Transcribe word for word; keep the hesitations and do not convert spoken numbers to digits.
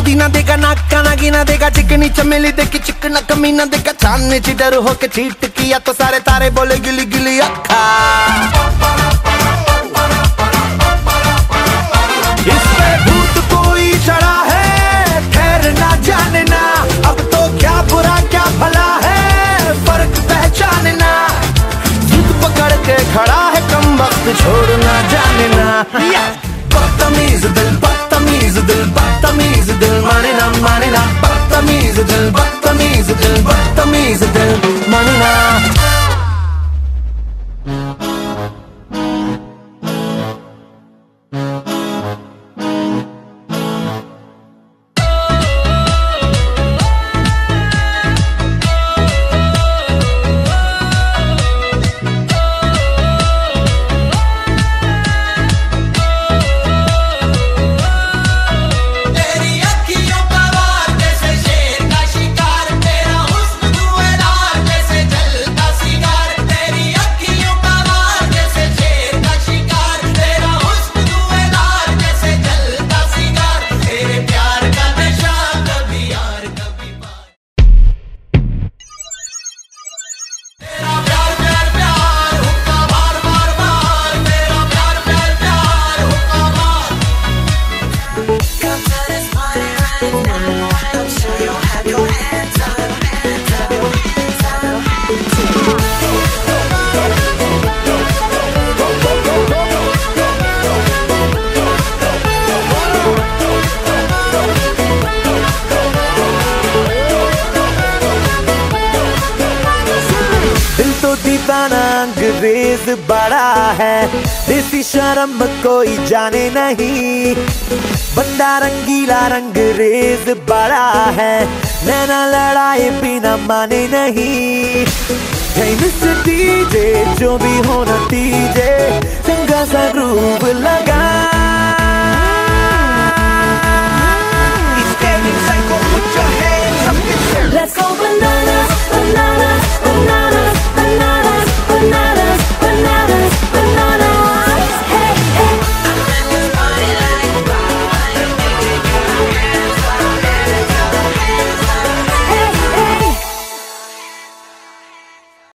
दी ना देगा नाका ना गिना देगा चिकनी चमेली देखी चिकना कमीना देखा चांदने ची डर हो के चीट किया तो सारे तारे बोले गिली गिली अखा। इसमें भूत कोई चढ़ा है खैर ना जाने ना, अब तो क्या बुरा क्या भला है फर्क पहचानना। जिद पकड़ के खड़ा है कम वक्त छोड़ना जाने ना। बदतमीज दिल बदतमीज दिल बदतमीज दिल माने ना माने ना। बदतमीज दिल बदतमीज दिल बदतमीज दिल माने ना। अंग्रेज बड़ा है देसी शर्म कोई जाने नहीं, बंदा रंगीला रंगरेज बड़ा है नैना लड़ाए बिना माने नहीं। से डीजे जो भी हो नतीजे चंगा सा ग्रूव लगा। Let's go bananas, bananas, bananas.